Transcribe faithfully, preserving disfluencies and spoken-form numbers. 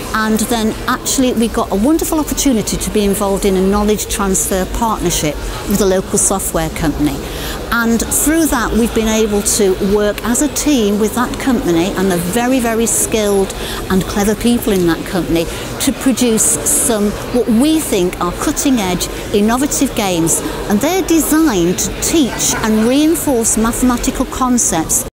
and then actually we got a wonderful opportunity to be involved in a knowledge transfer partnership with a local software company. And through that we've been able to work as a team with that company and the very, very skilled and clever people in that company to produce some what we think are cutting-edge, innovative games, and they're designed to teach and reinforce mathematical concepts